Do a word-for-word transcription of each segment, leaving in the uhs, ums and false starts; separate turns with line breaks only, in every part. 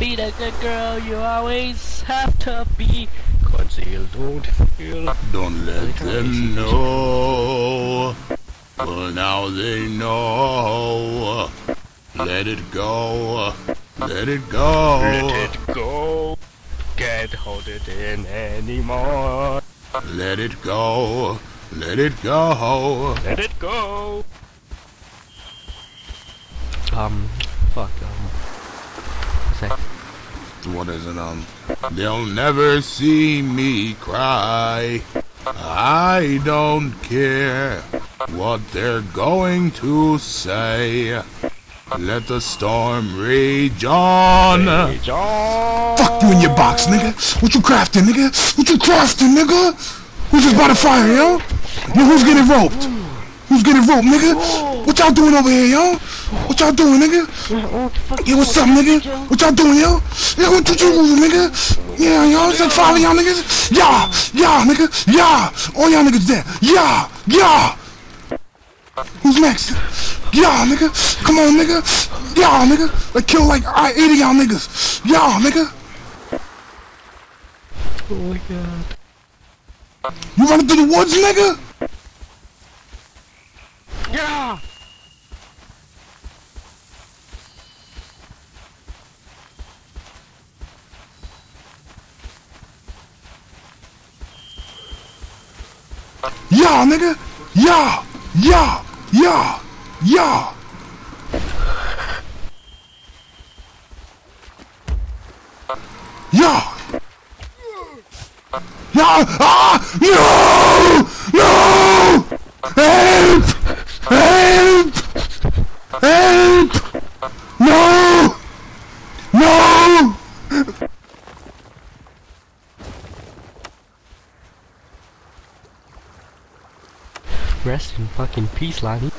Be the good girl you always have to be. Conceal, don't feel.
Don't let them know. Well, now they know. Let it go. Let it go.
Let it go. Can't hold it in anymore.
Let it go. Let it go.
Let it go. Um, fuck, um, what's that?
What is it, um? They'll never see me cry. I don't care what they're going to say. Let the storm rage on.
Rage on.
Fuck you in your box, nigga. What you crafting, nigga? What you crafting, nigga? Who's just by the fire, yo? Yo, who's getting roped? Who's getting roped, nigga? What y'all doing over here, yo? What y'all doing, nigga? Yo, what's up, nigga? What y'all doing, yo? Yo, what you doing, nigga? Yeah, yo, it's like five of y'all niggas. Yeah, yeah, nigga. Yeah. All y'all niggas dead. Yeah, yeah. Who's next? Yeah, nigga. Come on, nigga. Yeah, nigga. Like kill like I eight of y'all niggas. Yeah, nigga.
Oh my god.
You running through the woods, nigga?
Yeah!
Yeah, nigga. Yeah, yeah, yeah, yeah. Yeah. Yeah. Ah! No! No! Help! Help! Help! No! No!
Rest in fucking peace, Lonnie.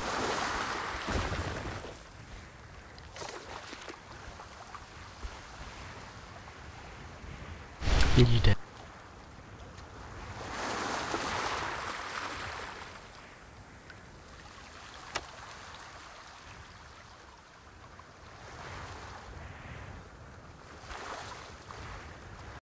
You dead.